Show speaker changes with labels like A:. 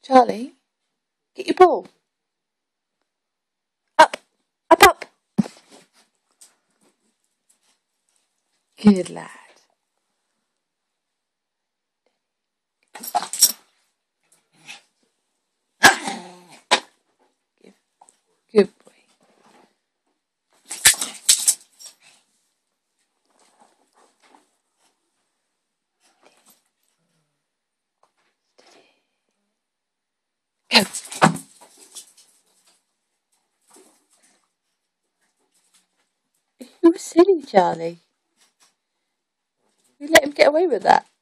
A: Charlie, get your ball. Up, up, up. Good lad. Good boy. Go. You were silly, Charlie. You let him get away with that.